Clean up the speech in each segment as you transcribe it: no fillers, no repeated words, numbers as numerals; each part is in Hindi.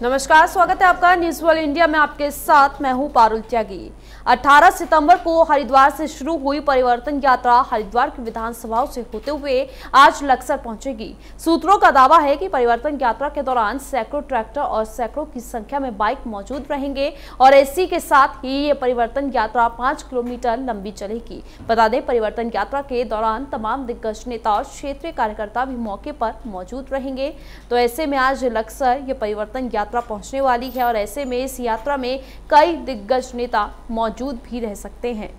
नमस्कार, स्वागत है आपका न्यूज वर्ल्ड इंडिया में। आपके साथ मैं हूं पारुल त्यागी। 18 सितंबर को हरिद्वार से शुरू हुई परिवर्तन यात्रा हरिद्वार की विधानसभाओं से होते हुए आज लक्सर पहुंचेगी। सूत्रों का दावा है कि परिवर्तन यात्रा के दौरान सैकड़ों ट्रैक्टर और सैकड़ों की संख्या में बाइक मौजूद रहेंगे और इसी के साथ ही ये परिवर्तन यात्रा 5 किलोमीटर लंबी चलेगी। बता दें, परिवर्तन यात्रा के दौरान तमाम दिग्गज नेता और क्षेत्रीय कार्यकर्ता भी मौके पर मौजूद रहेंगे। तो ऐसे में आज लक्सर ये परिवर्तन यात्रा पहुंचने वाली है और ऐसे में इस यात्रा में कई दिग्गज नेता मौजूद भी रह सकते हैं।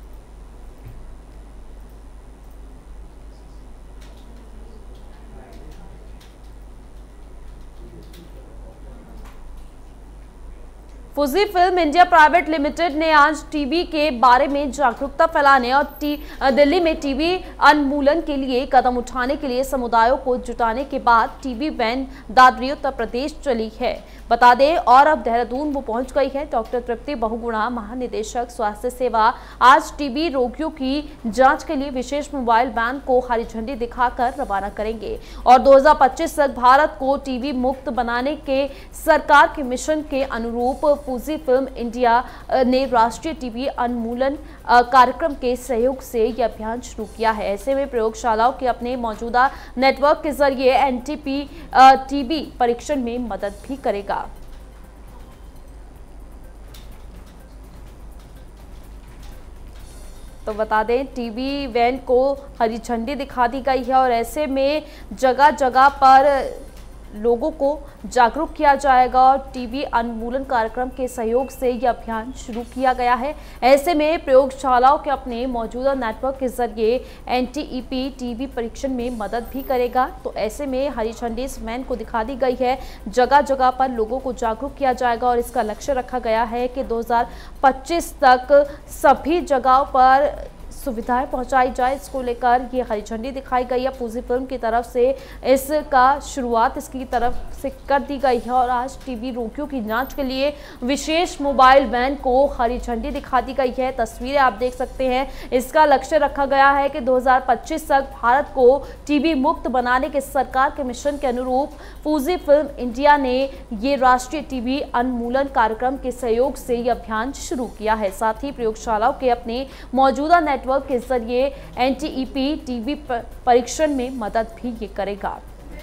Fuji film India private limited ने आज टीबी के बारे में जागरूकता फैलाने और दिल्ली में टीबी उन्मूलन के लिए कदम उठाने के लिए समुदायों को जुटाने के बाद टीबी वैन दादरी उत्तर प्रदेश चली है। बता दें, और अब देहरादून वो पहुंच गई है। डॉक्टर तृप्ति बहुगुणा, महानिदेशक स्वास्थ्य सेवा, आज टीबी रोगियों की जांच के लिए विशेष मोबाइल वैन को हरी झंडी दिखाकर रवाना करेंगे और 2025 तक भारत को टीबी मुक्त बनाने के सरकार के मिशन के अनुरूप फुजी फिल्म इंडिया ने राष्ट्रीय टीबी उन्मूलन कार्यक्रम के सहयोग से यह अभियान शुरू किया है। ऐसे में प्रयोगशालाओं के अपने मौजूदा नेटवर्क के जरिए एनटीपी टीबी परीक्षण में मदद भी करेगा। तो बता दें, टीबी वैन को हरी झंडी दिखा दी गई है और ऐसे में जगह जगह पर लोगों को जागरूक किया जाएगा और टीबी उन्मूलन कार्यक्रम के सहयोग से यह अभियान शुरू किया गया है। ऐसे में प्रयोगशालाओं के अपने मौजूदा नेटवर्क के जरिए एनटीईपी टीबी परीक्षण में मदद भी करेगा। तो ऐसे में हरी झंडी इस वैन को दिखा दी गई है, जगह जगह पर लोगों को जागरूक किया जाएगा और इसका लक्ष्य रखा गया है कि 2025 तक सभी जगहों पर सुविधाएं पहुंचाई जाए। इसको लेकर ये हरी झंडी दिखाई गई है। फुजी फिल्म की तरफ से इसका शुरुआत इसकी तरफ से कर दी गई है और आज टीबी रोगियों की जांच के लिए विशेष मोबाइल वैन को हरी झंडी दिखा दी गई है। तस्वीरें आप देख सकते हैं। इसका लक्ष्य रखा गया है कि 2025 तक भारत को टीबी मुक्त बनाने के सरकार के मिशन के अनुरूप फुजी फिल्म इंडिया ने ये राष्ट्रीय टीबी उन्मूलन कार्यक्रम के सहयोग से यह अभियान शुरू किया है। साथ ही प्रयोगशालाओं के अपने मौजूदा नेटवर्क के जरिए एनटीईपी टीबी परीक्षण में मदद भी ये करेगा।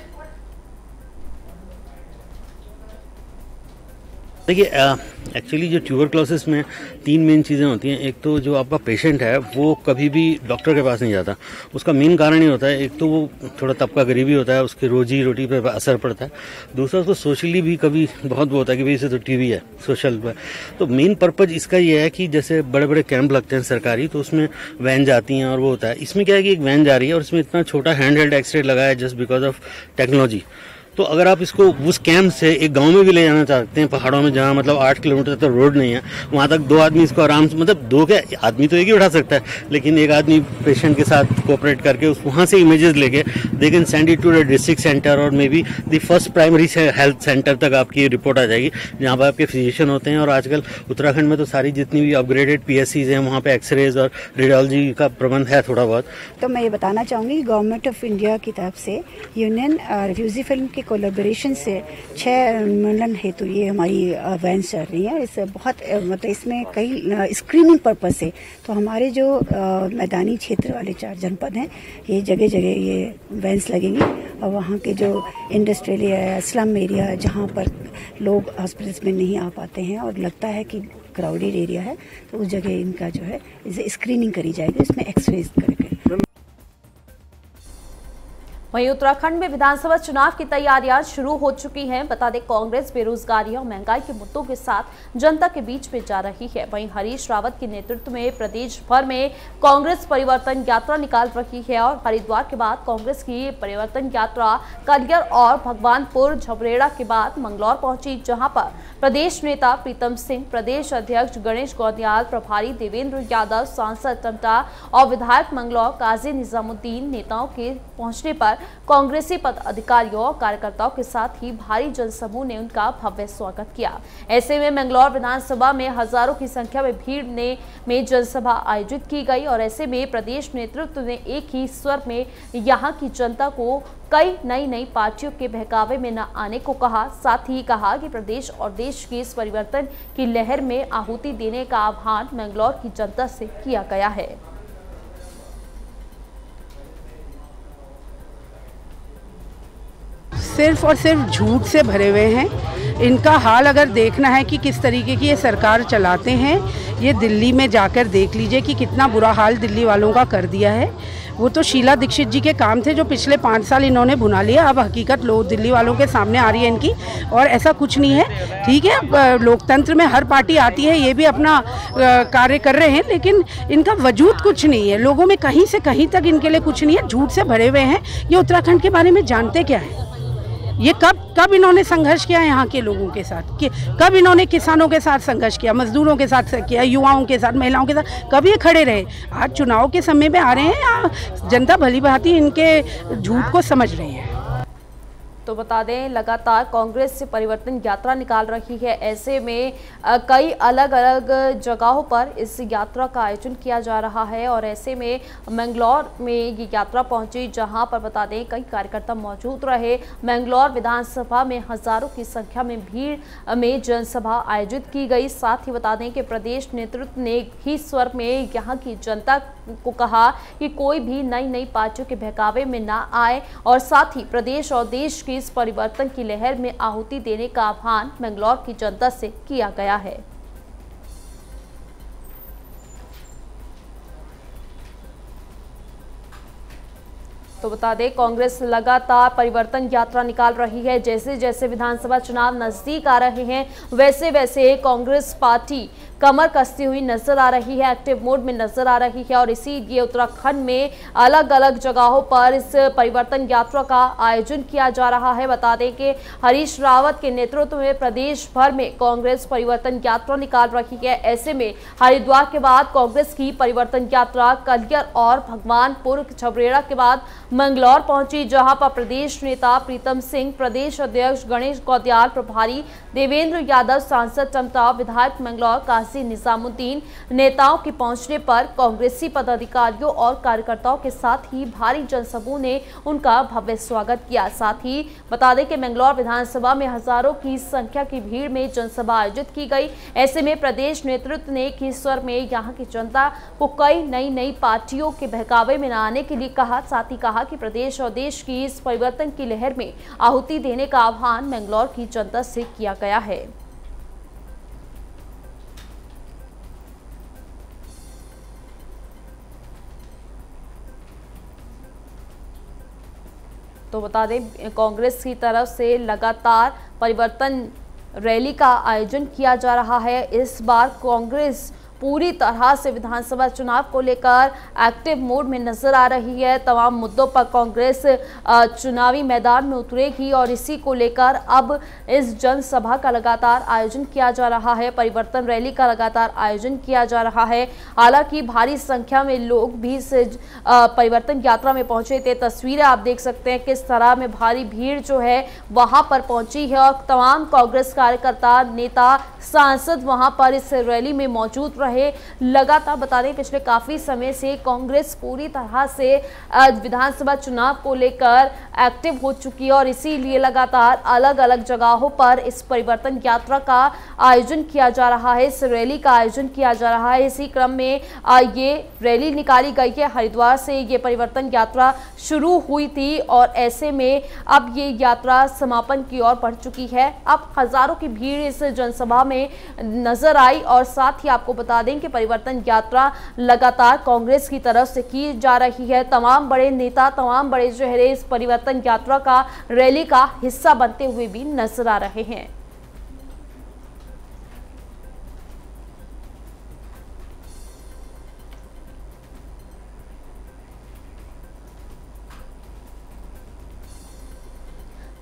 देखिए, एक्चुअली जो ट्यूबरक्लोसिस में 3 मेन चीज़ें होती हैं। एक तो जो आपका पेशेंट है वो कभी भी डॉक्टर के पास नहीं जाता। उसका मेन कारण ही होता है, एक तो वो थोड़ा तबका गरीबी होता है, उसकी रोजी रोटी पर असर पड़ता है। दूसरा, उसको सोशली भी कभी बहुत वो होता है कि भाई इसे तो टीबी है सोशल पर। तो मेन पर्पज इसका ये है कि जैसे बड़े बड़े कैंप लगते हैं सरकारी, तो उसमें वैन जाती हैं और वो होता है। इसमें क्या है कि एक वैन जा रही है और इसमें इतना छोटा हैंड हेल्ड एक्सरे लगा है जस्ट बिकॉज ऑफ टेक्नोलॉजी। तो अगर आप इसको उस कैंप से एक गांव में भी ले जाना चाहते हैं, पहाड़ों में जहां मतलब 8 किलोमीटर तक रोड नहीं है, वहां तक 2 आदमी इसको आराम से, मतलब 2 क्या आदमी तो एक ही उठा सकता है, लेकिन एक आदमी पेशेंट के साथ कोऑपरेट करके वहां से इमेजेस लेके they can send it to the district centre और maybe the first primary health centre तक आपकी रिपोर्ट आ जाएगी, जहाँ पर आपके फिजिशियन होते हैं। और आजकल उत्तराखंड में तो सारी जितनी भी अपग्रेडेड PSCs हैं वहाँ पे एक्सरेज और रेडियोलॉजी का प्रबंध है थोड़ा बहुत। तो मैं ये बताना चाहूँगी, गवर्नमेंट ऑफ इंडिया की तरफ से यूनियन रिफ्यूजी फिल्म के कोलैबोरेशन से 6 उन्मूलन हेतु ये हमारी वैन चल रही है। इस बहुत मतलब इसमें कई स्क्रीनिंग पर्पस से तो हमारे जो मैदानी क्षेत्र वाले 4 जनपद हैं, ये जगह जगह ये वैन्स लगेंगी और वहाँ के जो इंडस्ट्रियल एरिया, स्लम एरिया, जहाँ पर लोग हॉस्पिटल्स में नहीं आ पाते हैं और लगता है कि क्राउडेड एरिया है, तो उस जगह इनका जो है इसे स्क्रीनिंग करी जाएगी, इसमें एक्सरे करके। वहीं उत्तराखंड में विधानसभा चुनाव की तैयारियां शुरू हो चुकी हैं। बता दें, कांग्रेस बेरोजगारी और महंगाई के मुद्दों के साथ जनता के बीच में जा रही है। वहीं हरीश रावत के नेतृत्व में प्रदेश भर में कांग्रेस परिवर्तन यात्रा निकाल रही है और हरिद्वार के बाद कांग्रेस की परिवर्तन यात्रा कलियर और भगवानपुर झबरेड़ा के बाद मंगलौर पहुंची, जहां पर प्रदेश नेता प्रीतम सिंह, प्रदेश अध्यक्ष गणेश गौंडियाल, प्रभारी देवेंद्र यादव, सांसद टमटा और विधायक मंगलौर काजी निजामुद्दीन नेताओं के पहुंचने पर कांग्रेसी पदाधिकारियों और कार्यकर्ताओं के साथ ही भारी जनसमूह ने उनका भव्य स्वागत किया। ऐसे में मैंगलोर विधानसभा में हजारों की संख्या में भीड़ में जनसभा आयोजित की गई और ऐसे में प्रदेश नेतृत्व ने एक ही स्वर में यहां की जनता को कई नई पार्टियों के बहकावे में न आने को कहा। साथ ही कहा कि प्रदेश और देश की इस परिवर्तन की लहर में आहुति देने का आह्वान मैंगलोर की जनता से किया गया है। सिर्फ और सिर्फ झूठ से भरे हुए हैं। इनका हाल अगर देखना है कि किस तरीके की ये सरकार चलाते हैं, ये दिल्ली में जाकर देख लीजिए कि कितना बुरा हाल दिल्ली वालों का कर दिया है। वो तो शीला दीक्षित जी के काम थे जो पिछले 5 साल इन्होंने बुना लिया। अब हकीकत लोग दिल्ली वालों के सामने आ रही है इनकी, और ऐसा कुछ नहीं है। ठीक है, लोकतंत्र में हर पार्टी आती है, ये भी अपना कार्य कर रहे हैं, लेकिन इनका वजूद कुछ नहीं है। लोगों में कहीं से कहीं तक इनके लिए कुछ नहीं है, झूठ से भरे हुए हैं। ये उत्तराखंड के बारे में जानते क्या है? ये कब इन्होंने संघर्ष किया यहाँ के लोगों के साथ? कब इन्होंने किसानों के साथ संघर्ष किया, मजदूरों के साथ किया, युवाओं के साथ, महिलाओं के साथ? कब ये खड़े रहे? आज चुनाव के समय में आ रहे हैं, जनता भली भांति इनके झूठ को समझ रही है। तो बता दें, लगातार कांग्रेस से परिवर्तन यात्रा निकाल रही है। ऐसे में कई अलग अलग जगहों पर इस यात्रा का आयोजन किया जा रहा है और ऐसे में मैंगलोर में ये यात्रा पहुंची, जहां पर बता दें कई कार्यकर्ता मौजूद रहे। मैंगलोर विधानसभा में हजारों की संख्या में भीड़ में जनसभा आयोजित की गई। साथ ही बता दें कि प्रदेश नेतृत्व ने ही स्वर में यहाँ की जनता को कहा कि कोई भी नई पार्टियों के बहकावे में ना आए और साथ ही प्रदेश और देश की इस परिवर्तन की लहर में आहुति देने का आह्वान मैंगलोर की जनता से किया गया है। तो बता दें, कांग्रेस लगातार परिवर्तन यात्रा निकाल रही है। जैसे जैसे विधानसभा चुनाव नजदीक आ रहे हैं, वैसे वैसे कांग्रेस पार्टी कमर कसती हुई नजर आ रही है, एक्टिव मोड में नजर आ रही है और इसीलिए उत्तराखंड में अलग अलग जगहों पर इस परिवर्तन यात्रा का आयोजन किया जा रहा है। बता दें कि हरीश रावत के नेतृत्व में प्रदेश भर में कांग्रेस परिवर्तन यात्रा निकाल रही है। ऐसे में हरिद्वार के बाद कांग्रेस की परिवर्तन यात्रा कलियर और भगवानपुर छबरेड़ा के बाद मंगलौर पहुंची, जहां पर प्रदेश नेता प्रीतम सिंह, प्रदेश अध्यक्ष गणेश गौत्याल, प्रभारी देवेंद्र यादव, सांसद चमताव, विधायक मंगलौर काजी निजामुद्दीन नेताओं के पहुंचने पर कांग्रेसी पदाधिकारियों और कार्यकर्ताओं के साथ ही भारी जनसमूह ने उनका भव्य स्वागत किया। साथ ही बता दें कि मंगलौर विधानसभा में हजारों की संख्या की भीड़ में जनसभा आयोजित की गई। ऐसे में प्रदेश नेतृत्व ने एक ही स्वर में यहां की जनता को कई नई पार्टियों के बहकावे में न आने के लिए कहा। साथ ही कहा कि प्रदेश और देश की इस परिवर्तन की लहर में आहुति देने का आह्वान मंगलौर की जनता से किया गया है। तो बता दें, कांग्रेस की तरफ से लगातार परिवर्तन रैली का आयोजन किया जा रहा है। इस बार कांग्रेस पूरी तरह से विधानसभा चुनाव को लेकर एक्टिव मोड में नजर आ रही है। तमाम मुद्दों पर कांग्रेस चुनावी मैदान में उतरेगी और इसी को लेकर अब इस जनसभा का लगातार आयोजन किया जा रहा है, परिवर्तन रैली का लगातार आयोजन किया जा रहा है। हालांकि भारी संख्या में लोग भी इस परिवर्तन यात्रा में पहुंचे थे। तस्वीरें आप देख सकते हैं किस तरह में भारी भीड़ जो है वहां पर पहुंची है और तमाम कांग्रेस कार्यकर्ता, नेता, सांसद वहां पर इस रैली में मौजूद रहे। लगातार बता दें, पिछले काफी समय से कांग्रेस पूरी तरह से विधानसभा चुनाव को लेकर एक्टिव हो चुकी है और इसीलिए लगातार अलग अलग जगहों पर इस परिवर्तन यात्रा का आयोजन किया जा रहा है, इस रैली का आयोजन किया जा रहा है। इसी क्रम में ये रैली निकाली गई है। हरिद्वार से ये परिवर्तन यात्रा शुरू हुई थी और ऐसे में अब ये यात्रा समापन की ओर बढ़ चुकी है। अब हजारों की भीड़ इस जनसभा में नजर आई और साथ ही आपको बता दें कि परिवर्तन यात्रा लगातार कांग्रेस की तरफ से की जा रही है। तमाम बड़े नेता, तमाम बड़े चेहरे इस परिवर्तन यात्रा का, रैली का हिस्सा बनते हुए भी नजर आ रहे हैं।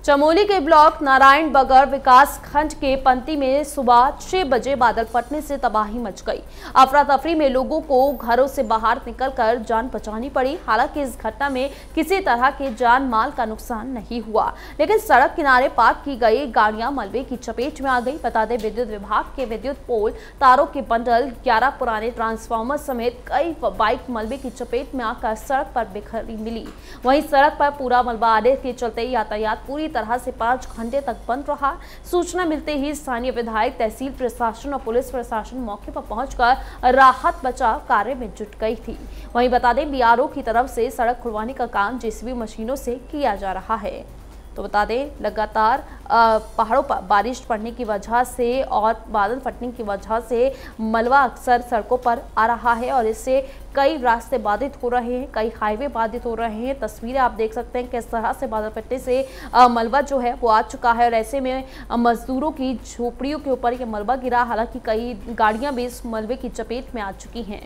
चमोली के ब्लॉक नारायण बगर विकास खंड के पंती में सुबह 6 बजे बादल फटने से तबाही मच गई। अफरा तफरी में लोगों को घरों से बाहर निकलकर जान बचानी पड़ी। हालांकि इस घटना में किसी तरह के जान माल का नुकसान नहीं हुआ, लेकिन सड़क किनारे पार्क की गई गाड़ियां मलबे की चपेट में आ गई। बता दें, विद्युत विभाग के विद्युत पोल, तारों के बंडल, 11 पुराने ट्रांसफार्मर समेत कई बाइक मलबे की चपेट में आकर सड़क पर बिखरी मिली। वहीं सड़क पर पूरा मलबा आने के चलते यातायात पूरी तरह से 5 घंटे तक बंद रहा। सूचना मिलते ही स्थानीय विधायक, तहसील प्रशासन और पुलिस प्रशासन मौके पर पहुंचकर राहत बचाव कार्य में जुट गई थी। वहीं बता दें, बीआरओ की तरफ से सड़क खुलवाने का काम जेसीबी मशीनों से किया जा रहा है। तो बता दें, लगातार पहाड़ों पर बारिश पड़ने की वजह से और बादल फटने की वजह से मलबा अक्सर सड़कों पर आ रहा है और इससे कई रास्ते बाधित हो रहे हैं, कई हाईवे बाधित हो रहे हैं। तस्वीरें आप देख सकते हैं किस तरह से बादल फटने से मलबा जो है वो आ चुका है और ऐसे में मजदूरों की झोपड़ियों के ऊपर ये मलबा गिरा। हालांकि कई गाड़ियां भी इस मलबे की चपेट में आ चुकी हैं।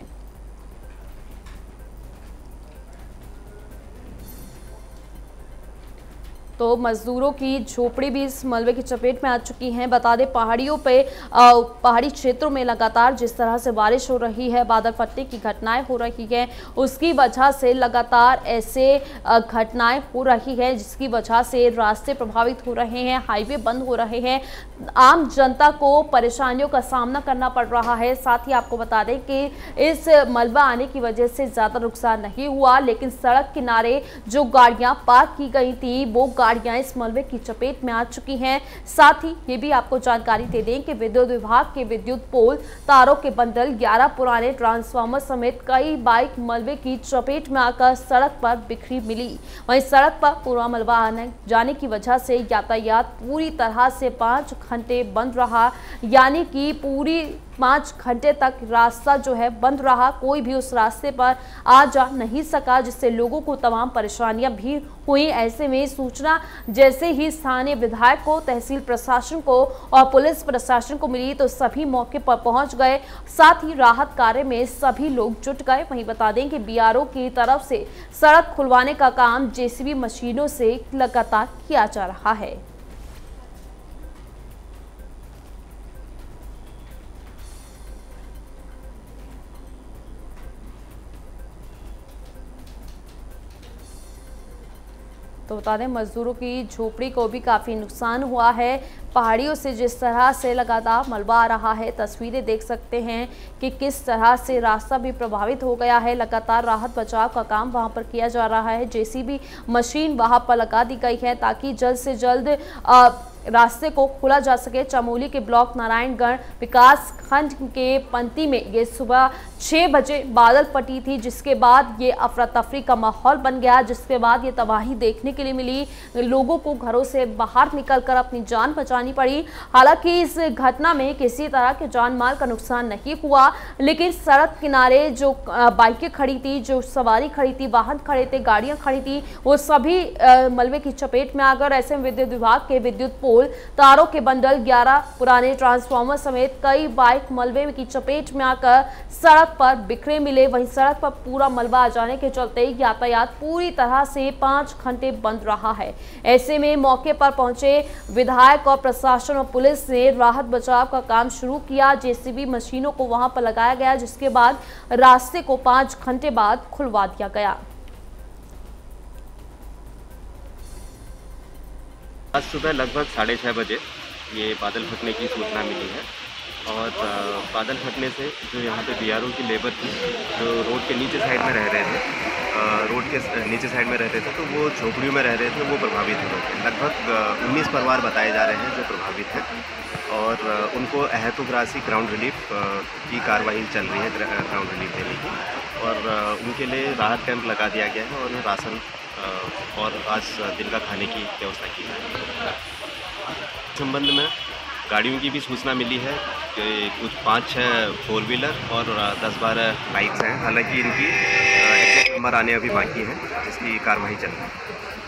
तो मजदूरों की झोपड़ी भी इस मलबे की चपेट में आ चुकी हैं। बता दें, पहाड़ियों पे पहाड़ी क्षेत्रों में लगातार जिस तरह से बारिश हो रही है, बादल फटने की घटनाएं हो रही हैं, उसकी वजह से लगातार ऐसे घटनाएं हो रही है जिसकी वजह से रास्ते प्रभावित हो रहे हैं, हाईवे बंद हो रहे हैं, आम जनता को परेशानियों का सामना करना पड़ रहा है। साथ ही आपको बता दें कि इस मलबा आने की वजह से ज़्यादा नुकसान नहीं हुआ, लेकिन सड़क किनारे जो गाड़ियाँ पार्क की गई थी वो गाड़ियां इस मलबे की चपेट में आ चुकी हैं। साथ ही ये भी आपको जानकारी दे दें कि विद्युत विभाग के विद्युत पोल, तारों के बंडल, 11 पुराने ट्रांसफार्मर समेत कई बाइक मलबे की चपेट में आकर सड़क पर बिखरी मिली। वहीं सड़क पर पूरा मलबा आने जाने की वजह से यातायात पूरी तरह से 5 घंटे बंद रहा, यानी कि पूरी 5 घंटे तक रास्ता जो है बंद रहा। कोई भी उस रास्ते पर आ जा नहीं सका, जिससे लोगों को तमाम परेशानियां भी हुई। ऐसे में सूचना जैसे ही स्थानीय विधायक को, तहसील प्रशासन को और पुलिस प्रशासन को मिली तो सभी मौके पर पहुंच गए। साथ ही राहत कार्य में सभी लोग जुट गए। वहीं बता दें कि बीआरओ की तरफ से सड़क खुलवाने का काम जेसीबी मशीनों से लगातार किया जा रहा है। तो बता दें, मजदूरों की झोपड़ी को भी काफ़ी नुकसान हुआ है। पहाड़ियों से जिस तरह से लगातार मलबा आ रहा है, तस्वीरें देख सकते हैं कि किस तरह से रास्ता भी प्रभावित हो गया है। लगातार राहत बचाव का काम वहां पर किया जा रहा है। जेसीबी मशीन वहां पर लगा दी गई है ताकि जल्द से जल्द रास्ते को खोला जा सके। चमोली के ब्लॉक नारायणगढ़ विकास खंड के पंती में ये सुबह 6 बजे बादल फटी थी, जिसके बाद ये अफरा तफरी का माहौल बन गया, जिसके बाद ये तबाही देखने के लिए मिली। लोगों को घरों से बाहर निकलकर अपनी जान बचानी पड़ी। हालांकि इस घटना में किसी तरह के जान माल का नुकसान नहीं हुआ, लेकिन सड़क किनारे जो बाइकें खड़ी थी, जो सवारी खड़ी थी, वाहन खड़े थे, गाड़ियां खड़ी थी, वो सभी मलबे की चपेट में आकर ऐसे में विद्युत विभाग के विद्युत पोल, तारों के बंडल, 11 पुराने ट्रांसफार्मर समेत कई बाइक मलबे की चपेट में आकर सड़क पर बिखरे मिले। वहीं सड़क पर पूरा मलबा आ जाने के चलते यातायात पूरी तरह से 5 घंटे बंद रहा है। ऐसे में मौके पर पहुंचे विधायक और प्रशासन और पुलिस ने राहत बचाव का काम शुरू किया। जेसीबी मशीनों को वहां पर लगाया गया, जिसके बाद रास्ते को 5 घंटे बाद खुलवा दिया गया। आज सुबह लगभग 6:30 बजे ये बादल फटने की सूचना मिली है और बादल फटने से जो यहाँ पे बीआरओ की लेबर थी, जो रोड के नीचे साइड में रह रहे थे, तो वो झोपड़ियों में रह रहे थे, वो प्रभावित हो रहे थे। लगभग 19 परिवार बताए जा रहे हैं जो प्रभावित हैं और उनको अहेतुक राशि ग्राउंड रिलीफ की कार्रवाई चल रही है, ग्राउंड रिलीफ देने की, और उनके लिए राहत कैंप लगा दिया गया है और राशन और आज दिन का खाने की व्यवस्था की है। संबंध में गाड़ियों की भी सूचना मिली है कि कुछ 5-6 फोर व्हीलर और 10-12 बाइक्स हैं। हालांकि इनकी एग्जैक्ट नंबर आने अभी बाकी है, जिसकी कार्रवाई चल रही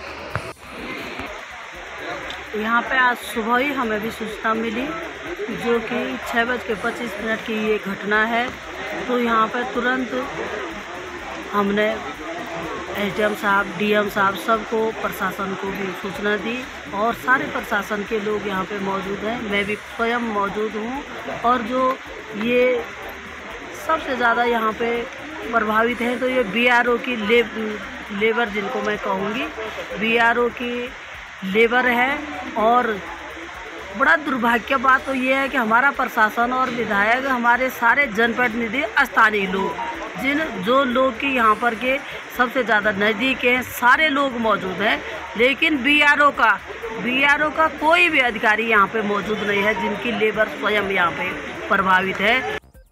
है। यहाँ पे आज सुबह ही हमें भी सूचना मिली जो कि 6:25 की ये घटना है। तो यहाँ पर तुरंत हमने एसडीएम साहब, डीएम साहब सबको, प्रशासन को भी सूचना दी और सारे प्रशासन के लोग यहाँ पे मौजूद हैं। मैं भी स्वयं मौजूद हूँ और जो ये सबसे ज़्यादा यहाँ पे प्रभावित हैं तो ये बीआरओ की लेबर जिनको मैं कहूँगी, बीआरओ की लेबर है। और बड़ा दुर्भाग्य बात तो ये है कि हमारा प्रशासन और विधायक, हमारे सारे जनप्रतिनिधि, स्थानीय लोग, जो लोग की यहाँ पर के सबसे ज़्यादा नज़दीक हैं, सारे लोग मौजूद हैं, लेकिन बीआरओ का कोई भी अधिकारी यहाँ पे मौजूद नहीं है जिनकी लेबर स्वयं यहाँ पे प्रभावित है।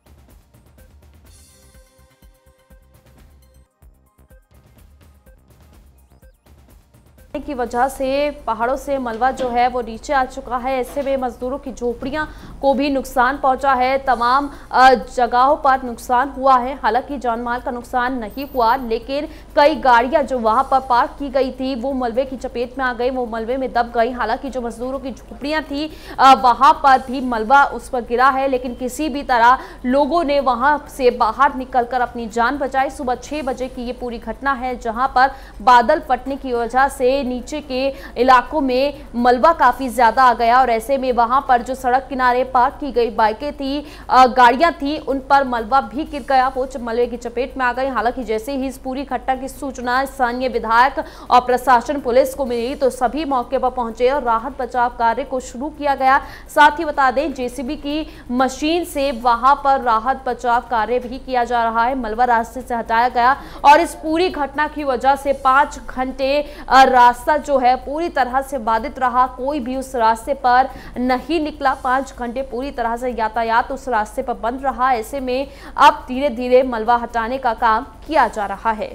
की वजह से पहाड़ों से मलबा जो है वो नीचे आ चुका है। ऐसे में मजदूरों की झोपड़ियां को भी नुकसान पहुंचा है, तमाम जगहों पर नुकसान हुआ है। हालांकि जान माल का नुकसान नहीं हुआ, लेकिन कई गाड़ियां जो वहां पर पार्क की गई थी वो मलबे की चपेट में आ गई, वो मलबे में दब गई। हालांकि जो मजदूरों की झोपड़ियां थी वहां पर भी मलबा उस पर गिरा है, लेकिन किसी भी तरह लोगों ने वहां से बाहर निकलकर अपनी जान बचाई। सुबह 6 बजे की ये पूरी घटना है, जहां पर बादल फटने की वजह से नीचे के इलाकों में मलबा काफी ज्यादा आ गया और ऐसे में वहां पर जो सड़क किनारे पार्क की गई बाइकें थी, गाड़ियां थी, उन पर मलबा भी गिर गया, वो मलबे की चपेट में आ गई। हालांकि जैसे ही इस पूरी घटना की सूचना स्थानीय विधायक और प्रशासन पुलिस को मिली तो सभी मौके पर पहुंचे और राहत बचाव कार्य को शुरू किया गया। साथ ही बता दें, जेसीबी की मशीन से वहां पर राहत बचाव कार्य भी किया जा रहा है। मलबा रास्ते से हटाया गया और इस पूरी घटना की वजह से 5 घंटे रास्ता जो है पूरी तरह से बाधित रहा। कोई भी उस रास्ते पर नहीं निकला। 5 घंटे पूरी तरह से यातायात उस रास्ते पर बंद रहा। ऐसे में अब धीरे धीरे मलबा हटाने का काम किया जा रहा है।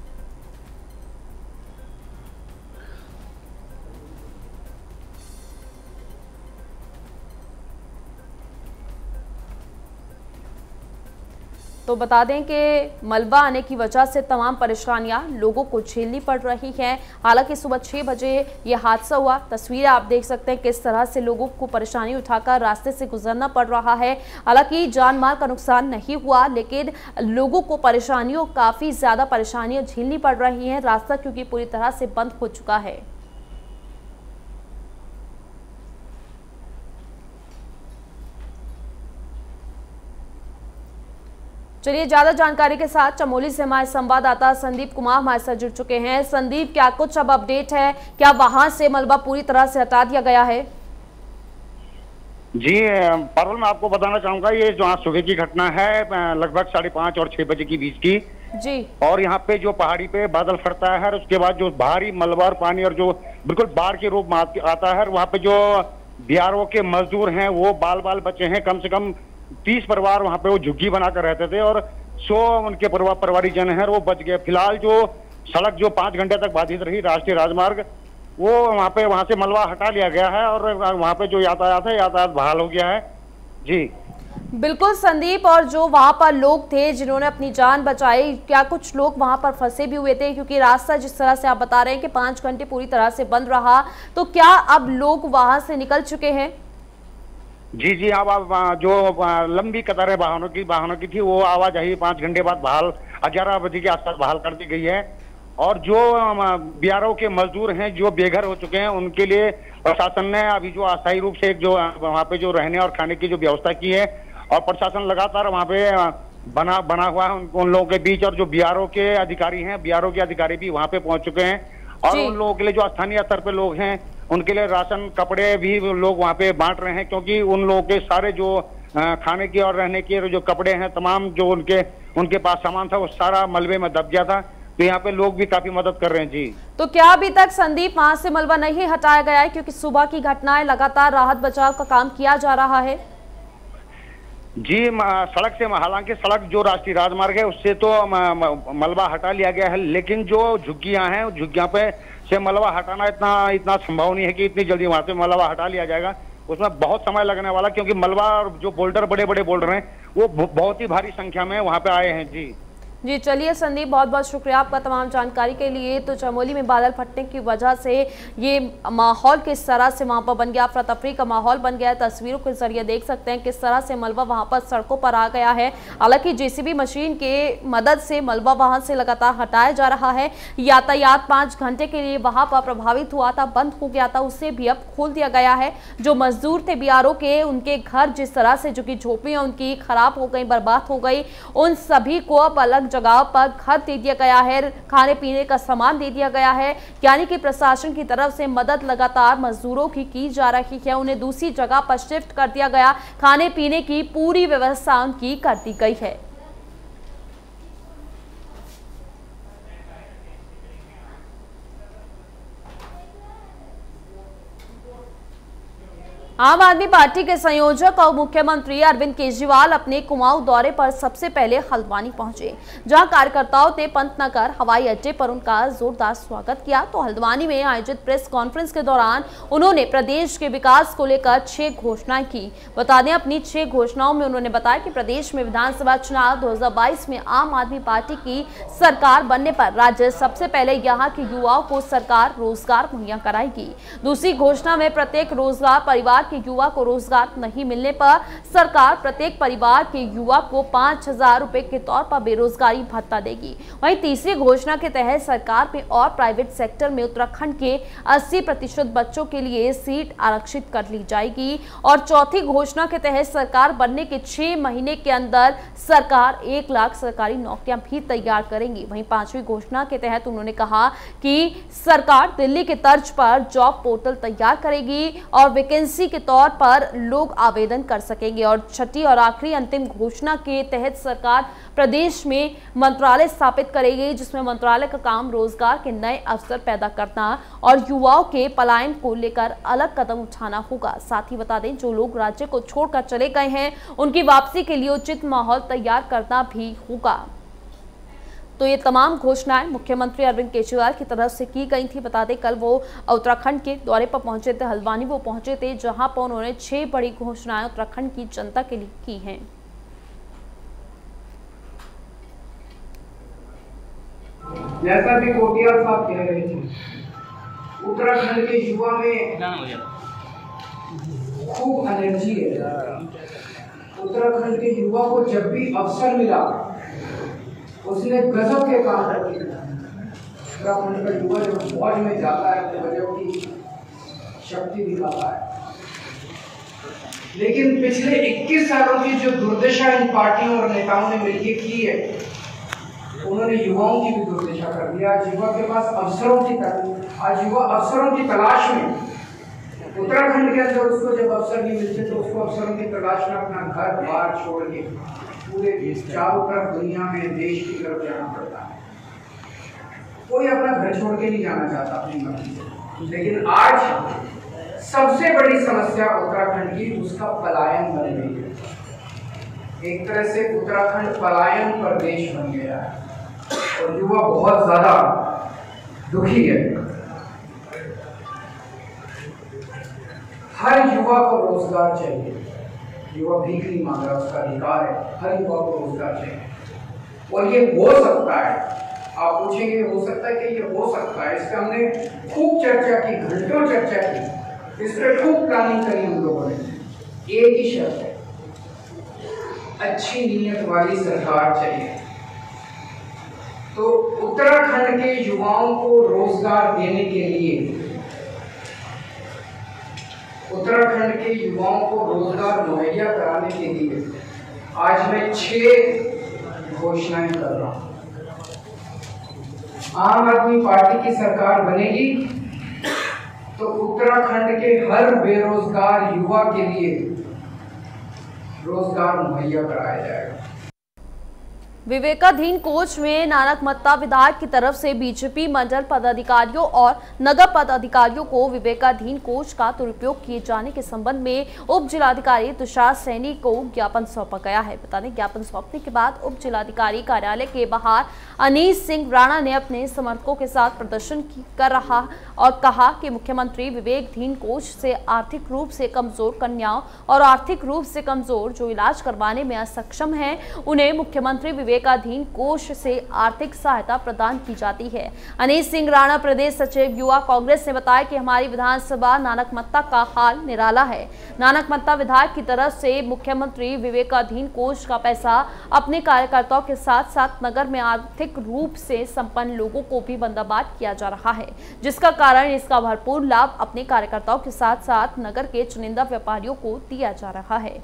तो बता दें कि मलबा आने की वजह से तमाम परेशानियां लोगों को झेलनी पड़ रही हैं। हालांकि सुबह 6 बजे ये हादसा हुआ। तस्वीरें आप देख सकते हैं किस तरह से लोगों को परेशानी उठाकर रास्ते से गुजरना पड़ रहा है। हालांकि जान माल का नुकसान नहीं हुआ, लेकिन लोगों को काफ़ी ज़्यादा परेशानियाँ झेलनी पड़ रही हैं। रास्ता क्योंकि पूरी तरह से बंद हो चुका है। चलिए, ज्यादा जानकारी के साथ चमोली से हमारे संवाददाता संदीप कुमार हमारे साथ जुड़ चुके हैं। संदीप, क्या कुछ अब अपडेट है? क्या वहां से मलबा पूरी तरह से हटा दिया गया है? जी पारुल, मैं आपको बताना चाहूंगा, ये जो आज सुबह की घटना है लगभग 5:30 और 6 बजे के बीच की जी। और यहाँ पे जो पहाड़ी पे बादल फटता है और उसके बाद जो भारी मलबा और पानी और जो बिल्कुल बाढ़ के रूप में आता है, वहाँ पे जो बीआरओ के मजदूर हैं वो बाल बचे हैं। कम से कम 30 परिवार वहाँ पे वो झुग्गी बनाकर रहते थे और 100 उनके परिवारीजन हैं वो बच गए। फिलहाल जो सड़क जो 5 घंटे तक बाधित रही, राष्ट्रीय राजमार्ग, वो वहाँ से मलबा हटा लिया गया है और वहाँ पे जो यातायात है, यातायात बहाल हो गया है। जी बिल्कुल संदीप, और जो वहां पर लोग थे जिन्होंने अपनी जान बचाई, क्या कुछ लोग वहां पर फंसे भी हुए थे? क्योंकि रास्ता जिस तरह से आप बता रहे हैं कि 5 घंटे पूरी तरह से बंद रहा, तो क्या अब लोग वहां से निकल चुके हैं? जी, अब जो लंबी कतारें वाहनों की थी वो आवाजाही 5 घंटे बाद 11 बजे के आसपास बहाल कर दी गई है। और जो बीआरओ के मजदूर हैं जो बेघर हो चुके हैं, उनके लिए प्रशासन ने अभी जो अस्थायी रूप से एक जो वहाँ पे जो रहने और खाने की जो व्यवस्था की है, और प्रशासन लगातार वहाँ पे बना हुआ है उन लोगों के बीच। और जो बीआरओ के अधिकारी भी वहाँ पे पहुंच चुके हैं और उन लोगों के लिए जो स्थानीय स्तर पे लोग हैं उनके लिए राशन कपड़े भी लोग वहाँ पे बांट रहे हैं, क्योंकि उन लोगों के सारे जो खाने की और रहने की जो कपड़े हैं, तमाम जो उनके पास सामान था वो सारा मलबे में दब गया था। तो यहाँ पे लोग भी काफी मदद कर रहे हैं। जी, तो क्या अभी तक संदीप वहां से मलबा नहीं हटाया गया है? क्योंकि सुबह की घटनाएं, लगातार राहत बचाव का काम किया जा रहा है। जी, सड़क से, हालांकि सड़क जो राष्ट्रीय राजमार्ग है उससे तो मलबा हटा लिया गया है, लेकिन जो झुग्गियां हैं, झुग्गियां पे से मलबा हटाना इतना संभव नहीं है कि इतनी जल्दी वहां से मलबा हटा लिया जाएगा। उसमें बहुत समय लगने वाला, क्योंकि मलबा और जो बोल्डर, बड़े बड़े बोल्डर हैं, वो बहुत ही भारी संख्या में वहां पे आए हैं। जी जी चलिए संदीप, बहुत बहुत शुक्रिया आपका तमाम जानकारी के लिए। तो चमोली में बादल फटने की वजह से ये माहौल किस तरह से वहां पर बन गया, अफरा तफरी का माहौल बन गया है। तस्वीरों के जरिए देख सकते हैं किस तरह से मलबा वहां पर सड़कों पर आ गया है। हालांकि जेसीबी मशीन के मदद से मलबा वहां से लगातार हटाया जा रहा है। यातायात 5 घंटे के लिए वहां पर प्रभावित हुआ था, बंद हो गया था, उसे भी अब खोल दिया गया है। जो मजदूर थे बीआरओ के, उनके घर जिस तरह से, जो कि झोपड़ियां उनकी खराब हो गई, बर्बाद हो गई, उन सभी को अब अलग जगह पर घर दे दिया गया है, खाने पीने का सामान दे दिया गया है। यानी कि प्रशासन की तरफ से मदद लगातार मजदूरों की जा रही है। उन्हें दूसरी जगह पर शिफ्ट कर दिया गया, खाने पीने की पूरी व्यवस्था उनकी कर दी गई है। आम आदमी पार्टी के संयोजक और मुख्यमंत्री अरविंद केजरीवाल अपने कुमाऊं दौरे पर सबसे पहले हल्द्वानी पहुंचे, जहां कार्यकर्ताओं ने पंतनगर हवाई अड्डे पर उनका जोरदार स्वागत किया। तो हल्द्वानी में आयोजित प्रेस कॉन्फ्रेंस के दौरान उन्होंने प्रदेश के विकास को लेकर 6 घोषणाएं की। बता दें, अपनी 6 घोषणाओं में उन्होंने बताया कि प्रदेश में विधानसभा चुनाव 2022 में आम आदमी पार्टी की सरकार बनने पर राज्य सबसे पहले यहाँ के युवाओं को सरकार रोजगार मुहैया कराएगी। दूसरी घोषणा में प्रत्येक रोजगार परिवार के युवा को रोजगार नहीं मिलने पर सरकार प्रत्येक परिवार के युवा को 5,000 रुपए के तौर पर बेरोजगारी भत्ता देगी। वहीं तीसरी घोषणा के तहत सरकार में और प्राइवेट सेक्टर में उत्तराखंड के 80% बच्चों के लिए सीट आरक्षित कर ली जाएगी। और चौथी घोषणा के तहत सरकार बनने के 6 महीने के अंदर सरकार 1 लाख सरकारी नौकरियां भी तैयार करेंगी। वहीं 5वीं घोषणा के तहत उन्होंने कहा कि सरकार दिल्ली के तर्ज पर जॉब पोर्टल तैयार करेगी और वैकेंसी के तौर पर लोग आवेदन कर सकेंगे। और छठी और आखिरी अंतिम घोषणा के तहत सरकार प्रदेश में मंत्रालय स्थापित करेगी, जिसमें मंत्रालय का काम रोजगार के नए अवसर पैदा करना और युवाओं के पलायन को लेकर अलग कदम उठाना होगा। साथ ही बता दें, जो लोग राज्य को छोड़कर चले गए हैं उनकी वापसी के लिए उचित माहौल तैयार करना भी होगा। तो ये तमाम घोषणाएं मुख्यमंत्री अरविंद केजरीवाल की तरफ से की गई थी। बता दें, कल वो उत्तराखंड के दौरे पर पहुंचे थे, हल्द्वानी वो पहुंचे थे, जहां पर उन्होंने 6 बड़ी घोषणाएं उत्तराखंड की जनता के लिए की हैं। जैसा कि कोटियाल साहब कह रहे थे, उत्तराखंड के युवा में खूब एनर्जी है। उत्तराखंड के युवा को जब भी अवसर मिला उसने गजब के काम कर दिए। उत्तराखंड का युवा जब फौज में जाता है तो गजब की शक्ति दिखाता है। लेकिन पिछले 21 सालों की जो दुर्दशा इन पार्टियों और नेताओं ने मिलकर की है, उन्होंने युवाओं की भी दुर्दशा कर दिया। आज युवा के पास अवसरों की आज युवा अवसरों की तलाश में, उत्तराखंड के अंदर उसको जब अवसर नहीं मिलते तो उसको अवसरों की तलाश में अपना घर बार छोड़ के पूरे चारों तरफ दुनिया में देश की तरफ जाना पड़ता है। कोई अपना घर छोड़ के नहीं जाना चाहता अपनी मर्जी से। लेकिन आज सबसे बड़ी समस्या उत्तराखंड की उसका पलायन बन गई है। एक तरह से उत्तराखंड पलायन प्रदेश बन गया है और युवा बहुत ज्यादा दुखी है। हर युवा को रोजगार चाहिए। युवा भीख नहीं मांग रहा, उसका अधिकार है। हर युवा को रोजगार चाहिए और ये हो सकता है। आप पूछेंगे हो सकता है कि ये हो सकता है? इस पर हमने खूब चर्चा की, घंटों चर्चा की, इस पर खूब प्लानिंग करी हम लोगों ने। एक ही शर्त है, अच्छी नीयत वाली सरकार चाहिए। तो उत्तराखंड के युवाओं को रोजगार देने के लिए, उत्तराखंड के युवाओं को रोजगार मुहैया कराने के लिए आज मैं 6 घोषणाएं कर रहा हूं। आम आदमी पार्टी की सरकार बनेगी तो उत्तराखंड के हर बेरोजगार युवा के लिए रोजगार मुहैया कराया जाएगा। विवेकाधीन कोच में नानकमत्ता विधायक की तरफ से बीजेपी मंडल पदाधिकारियों और नगर पदाधिकारियों को विवेकाधीन कोच का दुरुपयोग किए जाने के संबंध में उप जिलाधिकारी तुषार सैनी को ज्ञापन सौंपा गया है। बता दें, ज्ञापन सौंपने के बाद उप जिलाधिकारी कार्यालय के बाहर अनीस सिंह राणा ने अपने समर्थकों के साथ प्रदर्शन कर रहा और कहा कि मुख्यमंत्री विवेकाधीन कोच से आर्थिक रूप से कमजोर कन्याओं और आर्थिक रूप से कमजोर जो इलाज करवाने में असक्षम हैं, उन्हें मुख्यमंत्री विवेकाधीन कोष से आर्थिक सहायता प्रदान की जाती है। अनीश सिंह राणा, प्रदेश सचिव युवा कांग्रेस, ने बताया कि हमारी विधानसभा नानकमत्ता का हाल निराला है। नानकमत्ता विधायक की तरफ से मुख्यमंत्री विवेकाधीन कोष का पैसा अपने कार्यकर्ताओं के साथ साथ नगर में आर्थिक रूप से संपन्न लोगों को भी बंदाबाद किया जा रहा है, जिसका कारण इसका भरपूर लाभ अपने कार्यकर्ताओं के साथ साथ नगर के चुनिंदा व्यापारियों को दिया जा रहा है।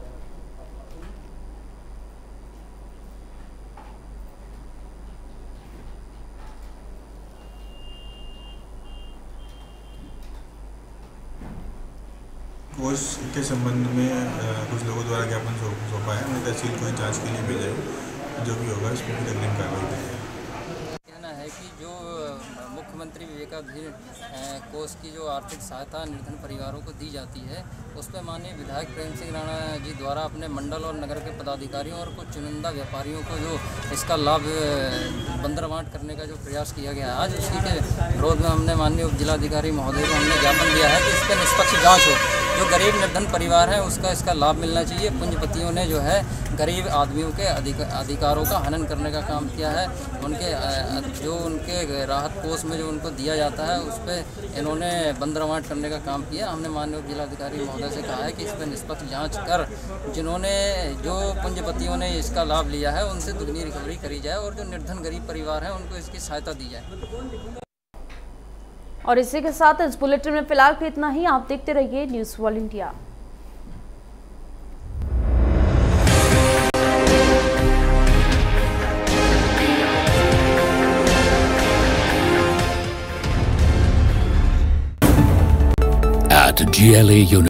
कोष के संबंध में कुछ लोगों द्वारा ज्ञापन सौंपा है। उन्हें तहसील को जांच के लिए भेजा है। जो भी होगा इसमें भी अग्रिम कार्रवाई करेंगे। कहना है कि जो मुख्यमंत्री विवेकाधीन कोष की जो आर्थिक सहायता निर्धन परिवारों को दी जाती है, उस पर माननीय विधायक प्रेम सिंह राणा जी द्वारा अपने मंडल और नगर के पदाधिकारियों और कुछ चुनिंदा व्यापारियों को जो इसका लाभ बंदरबांट करने का जो प्रयास किया गया है, आज उसी के विरोध में हमने माननीय उप जिलाधिकारी महोदय को हमने ज्ञापन दिया है कि इस पर निष्पक्ष जाँच हो। जो गरीब निर्धन परिवार है उसका इसका लाभ मिलना चाहिए। पूंजीपतियों ने जो है गरीब आदमियों के अधिकारों का हनन करने का काम किया है। उनके राहत कोष में जो उनको दिया जाता है उस पर इन्होंने बंदरबांट करने का काम किया। हमने माननीय उप जिलाधिकारी महोदय से कहा है कि इस पर निष्पक्ष जांच कर जो पूंजीपतियों ने इसका लाभ लिया है उनसे दुगनी रिकवरी करी जाए और जो निर्धन गरीब परिवार है उनको इसकी सहायता दी जाए। और इसी के साथ इस बुलेटिन में फिलहाल के इतना ही। आप देखते रहिए news world India. At GLA